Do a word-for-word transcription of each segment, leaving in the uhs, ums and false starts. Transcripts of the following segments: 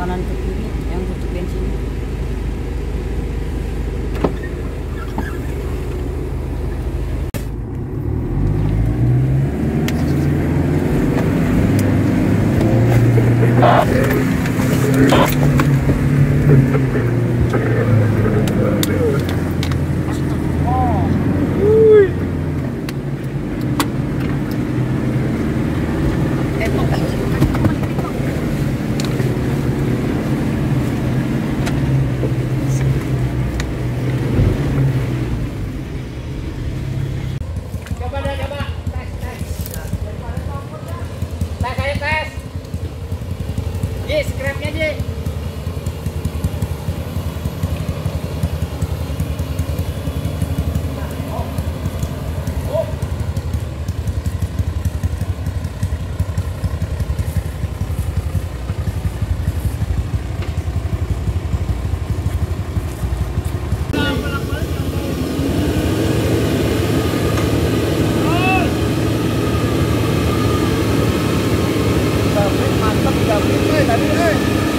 kanan ke kiri yang butuh bensin. Scrapnya aja. Mantap, eh tadi eh.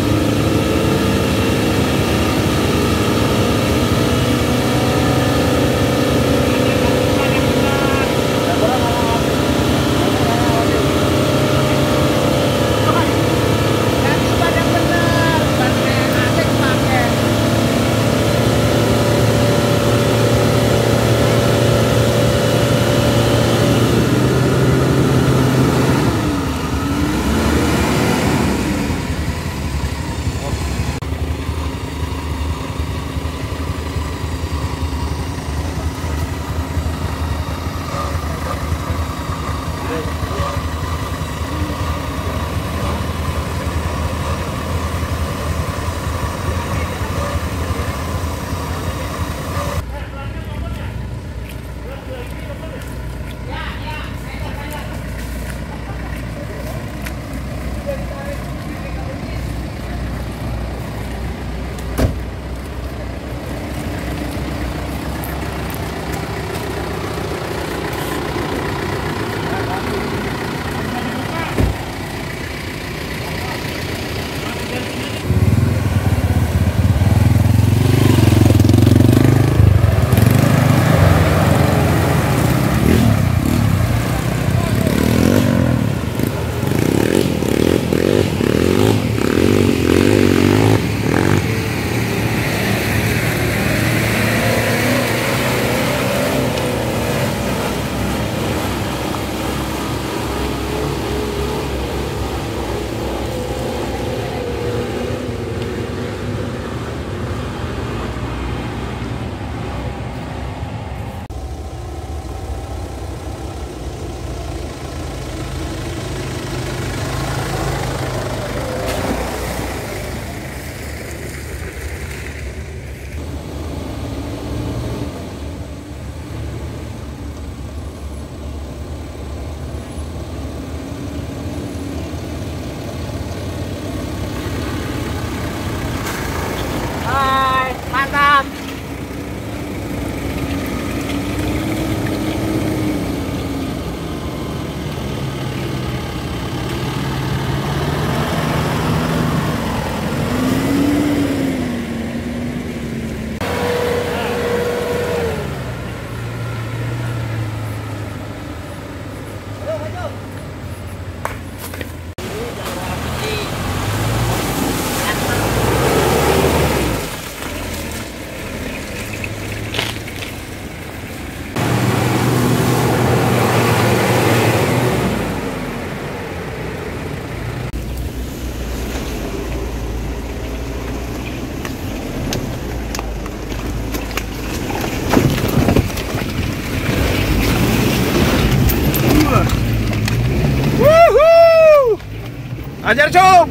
Ajar Cung.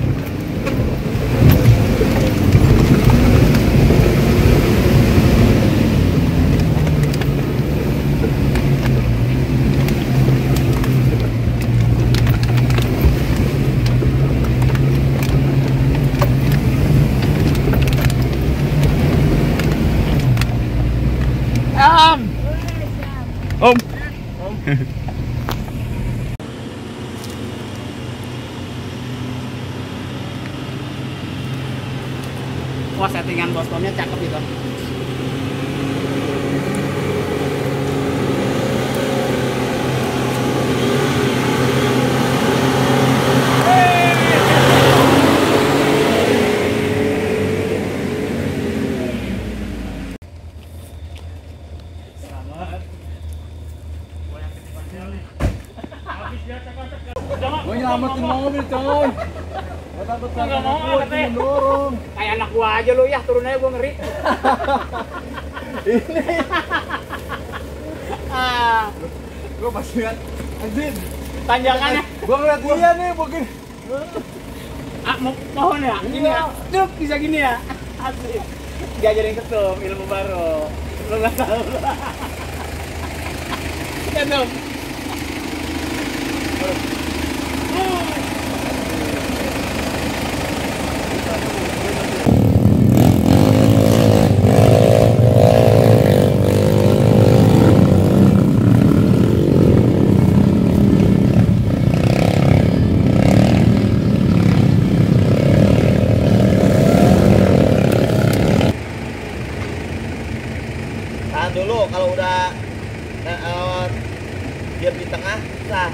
Om. Om. Om. Wah, settingan boskomnya cakep gitu. Gue nyelamatin mobil, coy. Gue takut Nggak mau, gue katanya. mendorong. Kayak anak gua aja lu ya, turun aja gua ngeri. Ini Ah, gue pas lihat anjir. tanjakannya. Gue ngeliat dia nih mungkin. Ah, mau pohon ya? Gini ya? Cuk, bisa gini ya? Asli. Diajarin ketum, ilmu baru. Lu nggak tahu. Ya dong. Tahan dulu, kalau udah eh, eh, diam di tengah, sah.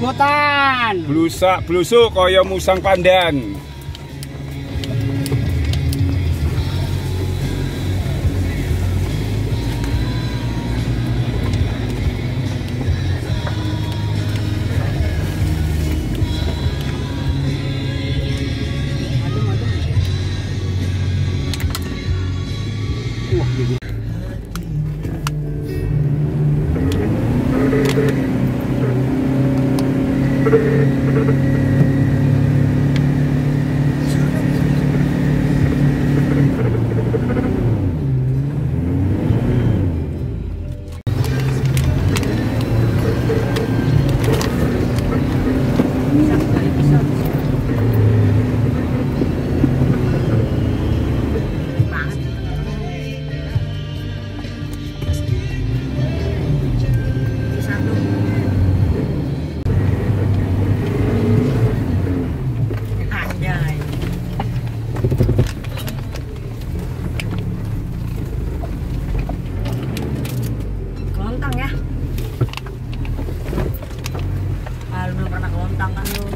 Jebotan. Blusak blusuk kaya musang pandan. Kelontang ya. Ah, lu belum pernah kelontang kan lu.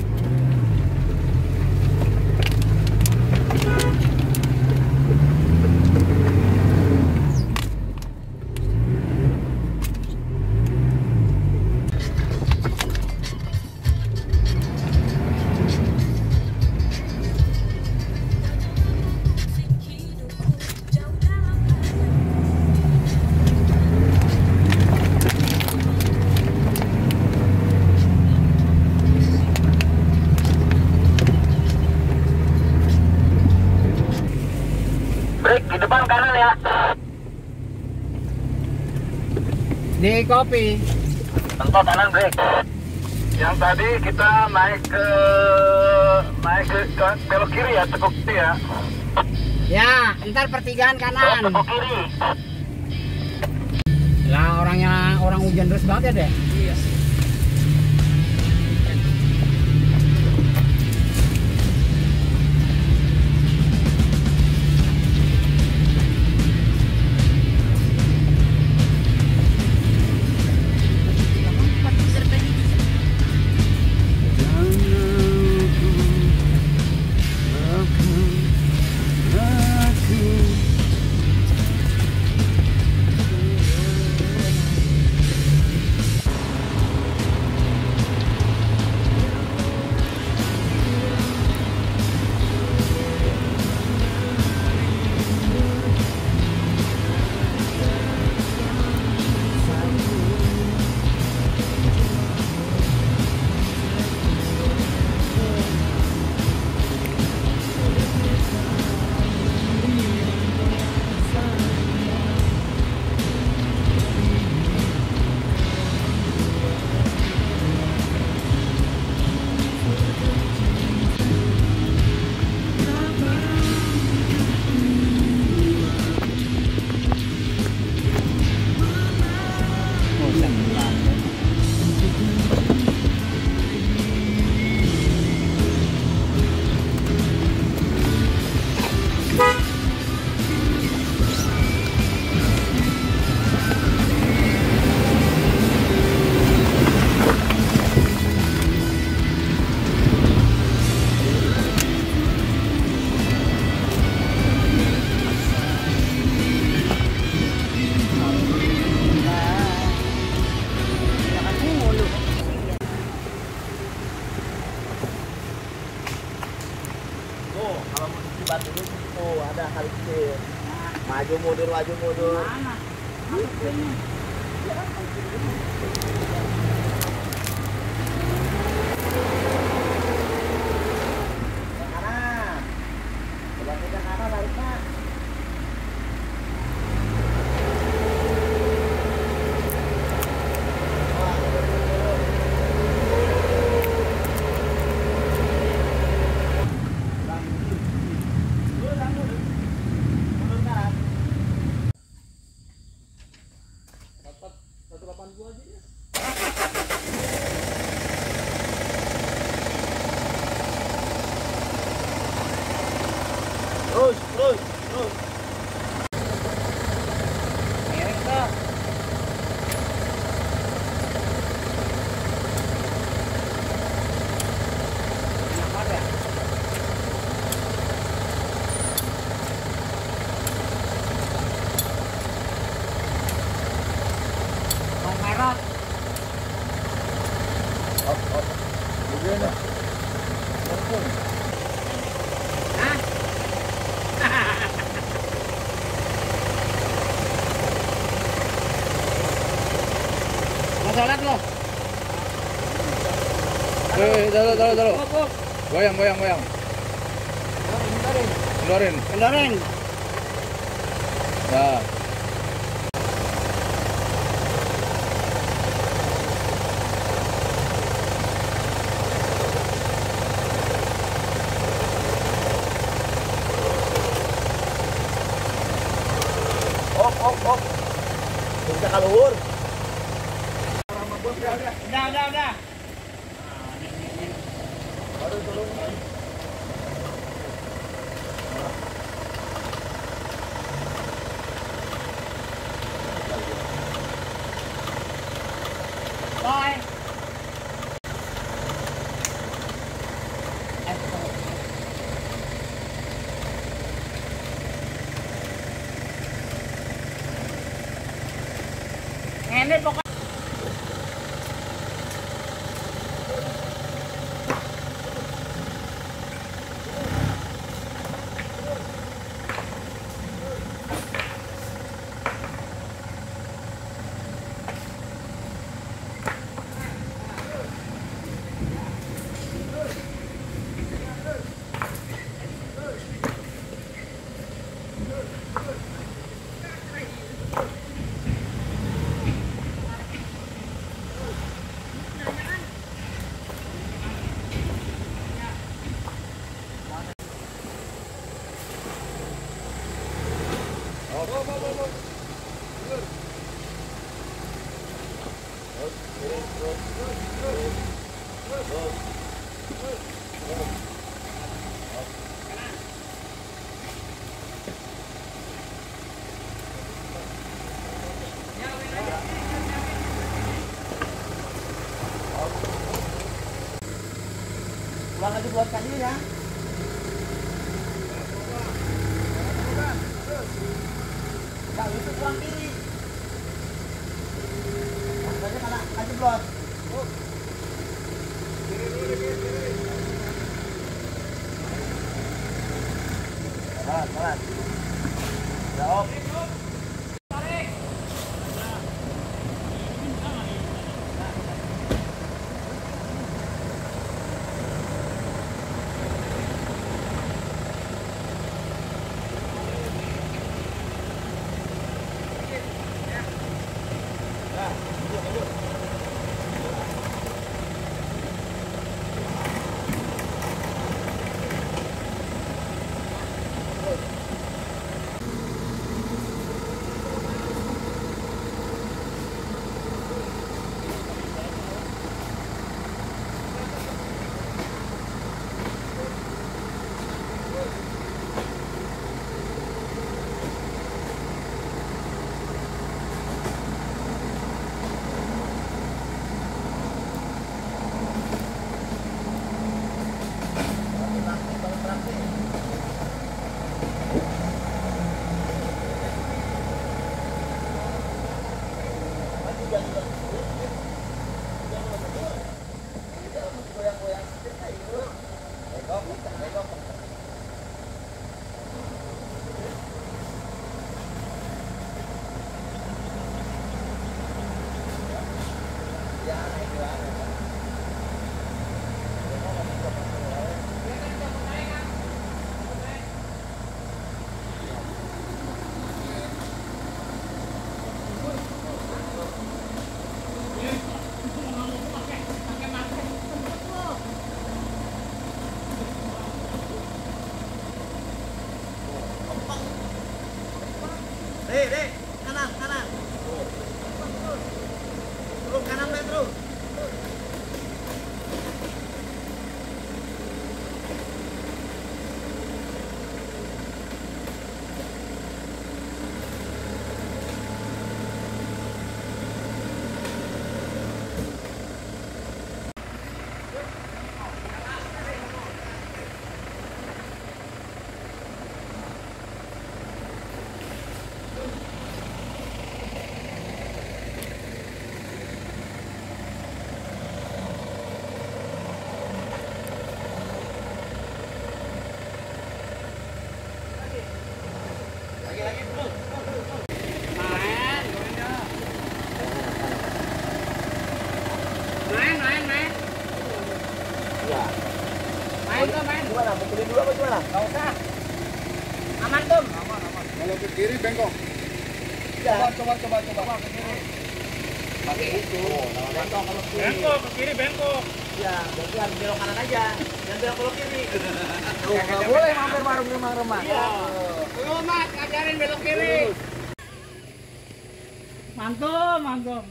Break di depan kanan ya. Di kopi. Tentu kanan break. Yang tadi kita naik ke naik ke, ke belok kiri ya, tekuk kiri ya. Ya, ntar pertigaan kanan. Tekuk kiri. Lah orangnya orang hujan terus banget ya deh. Iya. Tuh, kalau mau di Batu dulu tuh ada kali kecil. Maju mundur, maju mundur. Mana? Masuknya. Kanan. Coba ke kanan lariknya. seratus delapan puluh aja ya. Masalah lo. Eh, taruh, taruh, taruh. Goyang, goyang, goyang. Keluarin. Kendaraan. Nah. Op, op, op. Bisa kaluhur. Udah, udah, udah. Bye. Ini pokoknya pulang aja buat kali ya. Kalau itu pulang kiri. Makanya kena aja blot. Kiri dulu, kiri, kiri. Salat, salat. Ya, op. Ya. Main tuh, main. Gimana? Betulin dulu apa gimana? Nggak usah. Aman tuh. Aman, aman. Kalau ke kiri bengkok. Ya. Coba, coba, coba, coba. Ke kiri. Pakai itu. Kalau bengkok kalau kiri. Bengkok, ke kiri bengkok. Ya, berarti harus belok kanan aja. Jangan belok kalau kiri. Nggak boleh mampir warung remang-remang. Iya. Ayo Mas, ajarin belok kiri. Mantum, mantum.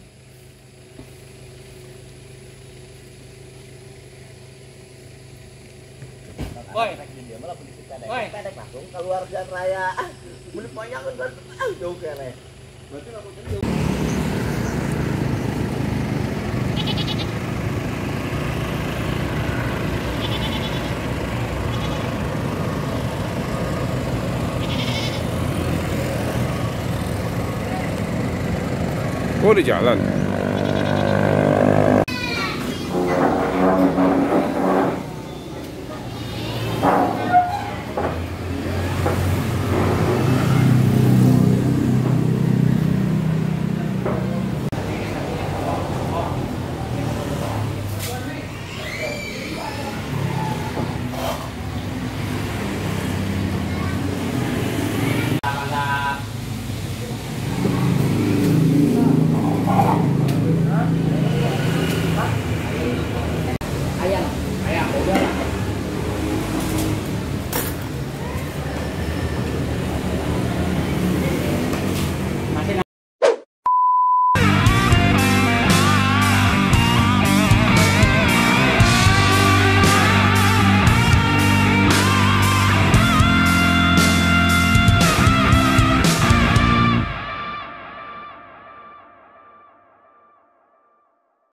Woi. Dia malah polisi pendek. Woi. Pendek langsung keluar jalan raya. Mulut panjang kan jauh kere. Berarti aku tunjuk. Oh di jalan.